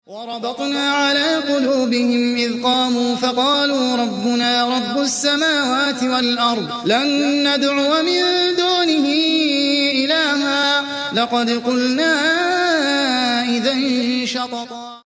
وربطنا على قلوبهم إذ قاموا فقالوا ربنا رب السماوات والأرض لن ندعو من دونه إلها لقد قلنا إذا شططا.